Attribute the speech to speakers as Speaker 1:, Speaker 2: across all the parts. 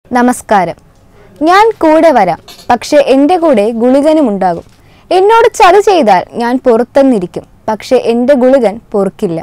Speaker 1: നമസ്കാരം. ഞാൻ കൂടെ വരാം, പക്ഷേ എൻ്റെ കൂടെ ഗുളികനും ഉണ്ടാകും. എന്നോട് ചതി ചെയ്താൽ ഞാൻ പുറത്തുനിന്നിരിക്കും, പക്ഷേ എൻ്റെ ഗുളികൻ പൊറുക്കില്ല.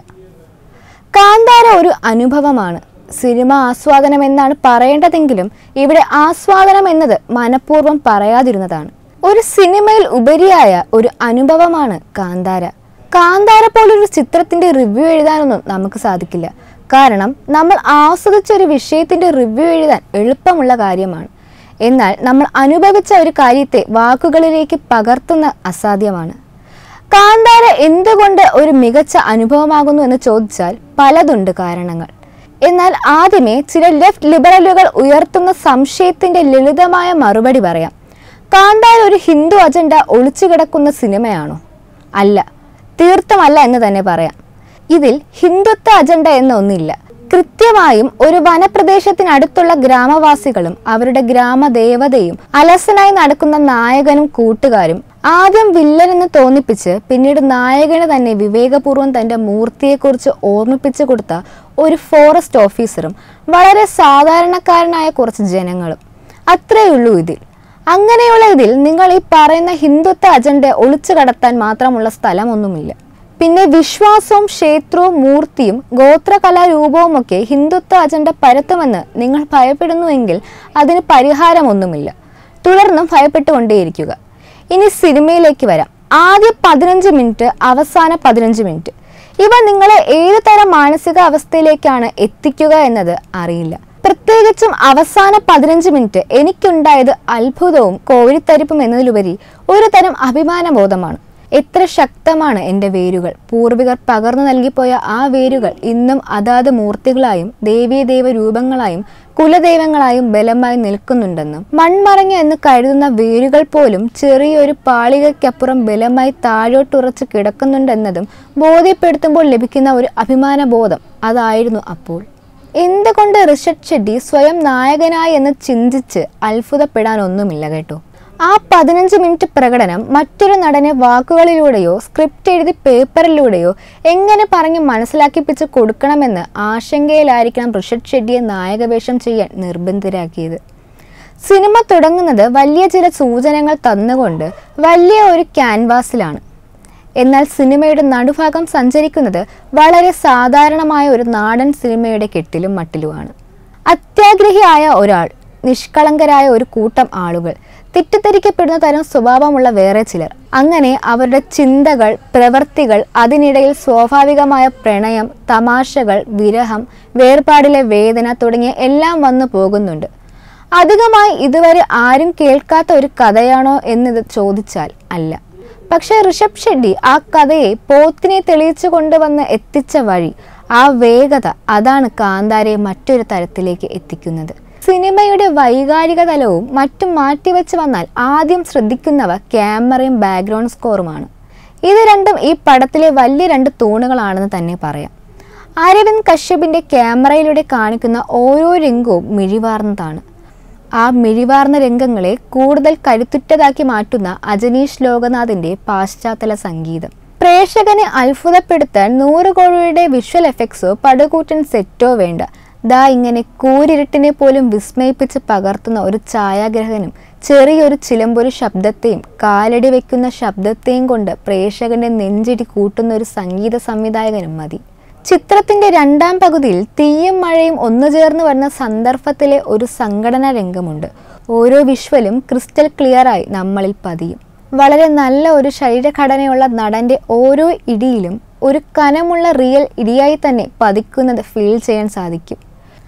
Speaker 1: കാന്താര ഒരു അനുഭവമാണ്. സിനിമ ആസ്വാദനം എന്നാണ് പറയേണ്ടതെങ്കിലും ഇവിടെ ആസ്വാദനം എന്നത് മനഃപൂർവ്വം പറയാതിരുന്നതാണ്. ഒരു സിനിമയിൽ ഉപരിയായ ഒരു അനുഭവമാണ് കാന്താര. കാന്താര പോലൊരു ചിത്രത്തിൻ്റെ റിവ്യൂ എഴുതാനൊന്നും നമുക്ക് സാധിക്കില്ല. കാരണം നമ്മൾ ആസ്വദിച്ച ഒരു വിഷയത്തിൻ്റെ റിവ്യൂ എഴുതാൻ എളുപ്പമുള്ള കാര്യമാണ്. എന്നാൽ നമ്മൾ അനുഭവിച്ച ഒരു കാര്യത്തെ വാക്കുകളിലേക്ക് പകർത്തുന്ന അസാധ്യമാണ്. കാന്താര എന്തുകൊണ്ട് ഒരു മികച്ച അനുഭവമാകുന്നു എന്ന് ചോദിച്ചാൽ പലതുണ്ട് കാരണങ്ങൾ. എന്നാൽ ആദ്യമേ ചില ലെഫ്റ്റ് ലിബറലുകൾ ഉയർത്തുന്ന സംശയത്തിൻ്റെ ലളിതമായ മറുപടി പറയാം. കാന്താര ഒരു ഹിന്ദു അജണ്ട ഒളിച്ചു കിടക്കുന്ന സിനിമയാണോ? അല്ല, തീർത്തുമല്ല എന്ന് തന്നെ പറയാം. ഇതിൽ ഹിന്ദുത്വ അജണ്ട എന്നൊന്നില്ല. കൃത്യമായും ഒരു വനപ്രദേശത്തിനടുത്തുള്ള ഗ്രാമവാസികളും അവരുടെ ഗ്രാമദേവതയും അലസനായി നടക്കുന്ന നായകനും കൂട്ടുകാരും ആദ്യം വില്ലനെന്ന് തോന്നിപ്പിച്ച് പിന്നീട് നായകന് തന്നെ വിവേകപൂർവ്വം തൻ്റെ മൂർത്തിയെക്കുറിച്ച് ഓർമ്മിപ്പിച്ചു കൊടുത്ത ഒരു ഫോറസ്റ്റ് ഓഫീസറും വളരെ സാധാരണക്കാരനായ കുറച്ച് ജനങ്ങളും, അത്രയുള്ളൂ ഇതിൽ. അങ്ങനെയുള്ള ഇതിൽ നിങ്ങൾ ഈ പറയുന്ന ഹിന്ദുത്വ അജണ്ട ഒളിച്ചു കടത്താൻ മാത്രമുള്ള സ്ഥലമൊന്നുമില്ല. പിന്നെ വിശ്വാസവും ക്ഷേത്രവും മൂർത്തിയും ഗോത്രകലാരൂപവും ഒക്കെ ഹിന്ദുത്വ അജണ്ട പരത്തുമെന്ന് നിങ്ങൾ ഭയപ്പെടുന്നുവെങ്കിൽ അതിന് പരിഹാരമൊന്നുമില്ല. തുടർന്നും ഭയപ്പെട്ടുകൊണ്ടേയിരിക്കുക. ഇനി സിനിമയിലേക്ക് വരാം. ആദ്യ 15 മിനിറ്റ്, അവസാന 15 മിനിറ്റ്, ഇവ നിങ്ങളെ ഏതു തരം മാനസിക അവസ്ഥയിലേക്കാണ് എത്തിക്കുക എന്നത് അറിയില്ല. പ്രത്യേകിച്ചും അവസാന 15 മിനിറ്റ് എനിക്കുണ്ടായത് അത്ഭുതവും കോഴിത്തരിപ്പും എന്നതിലുപരി ഒരു തരം അഭിമാനബോധമാണ്. എത്ര ശക്തമാണ് എൻ്റെ വേരുകൾ! പൂർവികർ പകർന്നു നൽകിപ്പോയ ആ വേരുകൾ ഇന്നും അതാത് മൂർത്തികളായും ദേവീദേവ രൂപങ്ങളായും കുലദൈവങ്ങളായും ബലമായി നിൽക്കുന്നുണ്ടെന്നും മൺമറഞ്ഞ എന്ന് കരുതുന്ന വേരുകൾ പോലും ചെറിയൊരു പാളികയ്ക്കപ്പുറം ബലമായി താഴോട്ടുറച്ച് കിടക്കുന്നുണ്ടെന്നതും ബോധ്യപ്പെടുത്തുമ്പോൾ ലഭിക്കുന്ന ഒരു അഭിമാനബോധം അതായിരുന്നു അപ്പോൾ. എന്തുകൊണ്ട് ഋഷഭ് ഷെട്ടി സ്വയം നായകനായി എന്ന് ചിന്തിച്ച് അത്ഭുതപ്പെടാനൊന്നുമില്ല കേട്ടോ. ആ 15 മിനിറ്റ് പ്രകടനം മറ്റൊരു നടനെ വാക്കുകളിലൂടെയോ സ്ക്രിപ്റ്റ് എഴുതി പേപ്പറിലൂടെയോ എങ്ങനെ പറഞ്ഞ് മനസ്സിലാക്കിപ്പിച്ച് കൊടുക്കണമെന്ന് ആശങ്കയിലായിരിക്കണം ഋഷഭ് ഷെട്ടിയെ നായകവേഷം ചെയ്യാൻ നിർബന്ധിതരാക്കിയത്. സിനിമ തുടങ്ങുന്നത് വലിയ ചില സൂചനകൾ തന്നുകൊണ്ട് വലിയ ഒരു ക്യാൻവാസിലാണ്. എന്നാൽ സിനിമയുടെ നടുഭാഗം സഞ്ചരിക്കുന്നത് വളരെ സാധാരണമായ ഒരു നാടൻ സിനിമയുടെ കെട്ടിലും മട്ടിലുമാണ്. അത്യാഗ്രഹിയായ ഒരാൾ, നിഷ്കളങ്കരായ ഒരു കൂട്ടം ആളുകൾ, തെറ്റിദ്ധരിക്കപ്പെടുന്ന തരം സ്വഭാവമുള്ള വേറെ ചിലർ, അങ്ങനെ അവരുടെ ചിന്തകൾ, പ്രവൃത്തികൾ, അതിനിടയിൽ സ്വാഭാവികമായ പ്രണയം, തമാശകൾ, വിരഹം, വേർപാടിലെ വേദന തുടങ്ങിയ എല്ലാം വന്നു പോകുന്നുണ്ട്. അധികമായി ഇതുവരെ ആരും കേൾക്കാത്ത ഒരു കഥയാണോ എന്നത് ചോദിച്ചാൽ അല്ല. പക്ഷെ ഋഷഭ് ഷെട്ടി ആ കഥയെ പോത്തിനെ തെളിയിച്ചു കൊണ്ടുവന്ന് എത്തിച്ച വഴി, ആ വേഗത, അതാണ് കാന്താരയെ മറ്റൊരു തരത്തിലേക്ക് എത്തിക്കുന്നത്. സിനിമയുടെ വൈകാരിക തലവും മറ്റും മാറ്റിവെച്ച് വന്നാൽ ആദ്യം ശ്രദ്ധിക്കുന്നവ ക്യാമറയും ബാക്ക്ഗ്രൗണ്ട് സ്കോറുമാണ്. ഇത് രണ്ടും ഈ പടത്തിലെ വലിയ 2 തൂണുകളാണെന്ന് തന്നെ പറയാം. അരവിന്ദ് കശ്യപിൻ്റെ ക്യാമറയിലൂടെ കാണിക്കുന്ന ഓരോ രംഗവും മിഴിവാർന്നതാണ്. ആ മിഴിവാർന്ന രംഗങ്ങളെ കൂടുതൽ കരുത്തുറ്റതാക്കി മാറ്റുന്ന അജനീഷ് ലോകനാഥിൻ്റെ പാശ്ചാത്തല സംഗീതം. പ്രേക്ഷകനെ അത്ഭുതപ്പെടുത്താൻ 100 കോടിയുടെ വിഷ്വൽ എഫക്ട്സോ പടുകൂറ്റൻ സെറ്റോ വേണ്ട. ദാ ഇങ്ങനെ കൂരിരുട്ടിനെ പോലും വിസ്മയിപ്പിച്ച് പകർത്തുന്ന ഒരു ഛായാഗ്രഹനും ചെറിയൊരു ചിലമ്പൊരു ശബ്ദത്തെയും കാലടി വയ്ക്കുന്ന ശബ്ദത്തെയും കൊണ്ട് പ്രേക്ഷകന്റെ നെഞ്ചിടി കൂട്ടുന്ന ഒരു സംഗീത സംവിധായകനും മതി. ചിത്രത്തിന്റെ 2ാം പകുതിയിൽ തീയും മഴയും ഒന്നുചേർന്ന് വരുന്ന സന്ദർഭത്തിലെ ഒരു സംഘടനാ രംഗമുണ്ട്. ഓരോ വിഷ്വലും ക്രിസ്റ്റൽ ക്ലിയറായി നമ്മളിൽ പതിയും. വളരെ നല്ല ഒരു ശരീരഘടനയുള്ള നടന്റെ ഓരോ ഇടിയിലും ഒരു കനമുള്ള റിയൽ ഇടിയായി തന്നെ പതിക്കുന്നത് ഫീൽ ചെയ്യാൻ സാധിക്കും.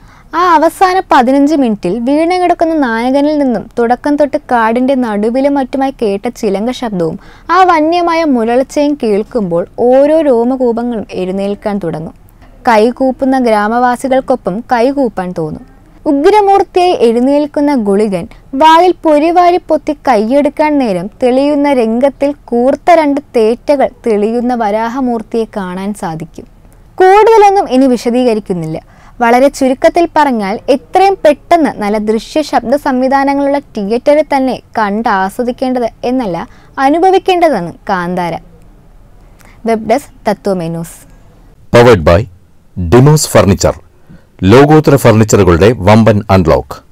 Speaker 1: ആ അവസാന 15 മിനിറ്റിൽ വീണ് കിടക്കുന്ന നായകനിൽ നിന്നും തുടക്കം തൊട്ട് കാടിൻ്റെ നടുവിലും മറ്റുമായി കേട്ട ചിലങ്ക ശബ്ദവും ആ വന്യമായ മുരൾച്ചയും കേൾക്കുമ്പോൾ ഓരോ രോമകൂപങ്ങളും എഴുന്നേൽക്കാൻ തുടങ്ങും. കൈകൂപ്പുന്ന ഗ്രാമവാസികൾക്കൊപ്പം കൈകൂപ്പാൻ തോന്നും. ഉഗ്രമൂർത്തിയായി എഴുന്നേൽക്കുന്ന ഗുളികൻ വായിൽ പൊരിവാരി പൊത്തി കൈയെടുക്കാൻ നേരം തെളിയുന്ന രംഗത്തിൽ കൂർത്ത 2 തേറ്റകൾ തെളിയുന്ന വരാഹമൂർത്തിയെ കാണാൻ സാധിക്കും. കൂടുതലൊന്നും ഇനി വിശദീകരിക്കുന്നില്ല. വളരെ ചുരുക്കത്തിൽ പറഞ്ഞാൽ എത്രയും പെട്ടെന്ന് നല്ല ദൃശ്യ ശബ്ദ സംവിധാനങ്ങളുള്ള തിയേറ്ററിൽ തന്നെ കണ്ട് ആസ്വദിക്കേണ്ടത് എന്നല്ല, അനുഭവിക്കേണ്ടതാണ് Kantara. Web desk Tatwamayi news.
Speaker 2: Powered by Dimos furniture. ലോകോത്തര ഫർണിച്ചറുകളുടെ വമ്പൻ അൺലോക്ക്.